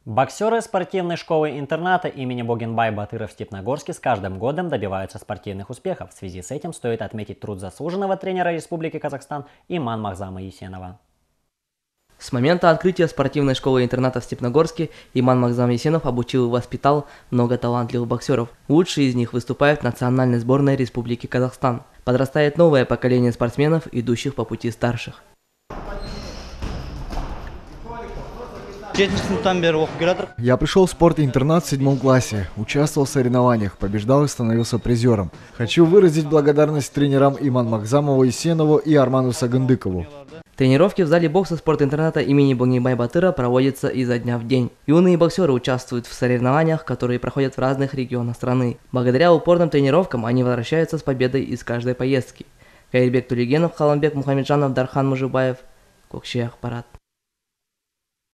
Боксеры спортивной школы-интерната имени Богенбай-Батыра в Степногорске с каждым годом добиваются спортивных успехов. В связи с этим стоит отметить труд заслуженного тренера Республики Казахстан Иман Махзама Есенова. С момента открытия спортивной школы-интерната в Степногорске Иман Махзам Есенов обучил и воспитал много талантливых боксеров. Лучшие из них выступают в национальной сборной Республики Казахстан. Подрастает новое поколение спортсменов, идущих по пути старших. Я пришел в спорт-интернат в 7 классе, участвовал в соревнованиях, побеждал и становился призером. Хочу выразить благодарность тренерам Иман Махзамову Есенову и Арману Сагындыкову. Тренировки в зале бокса спорт-интерната имени Богенбай-Батыра проводятся изо дня в день. Юные боксеры участвуют в соревнованиях, которые проходят в разных регионах страны. Благодаря упорным тренировкам они возвращаются с победой из каждой поездки. Кайырбек Тулигенов, Халанбек Мухамеджанов, Дархан Мужибаев, Кокши Ахпарат.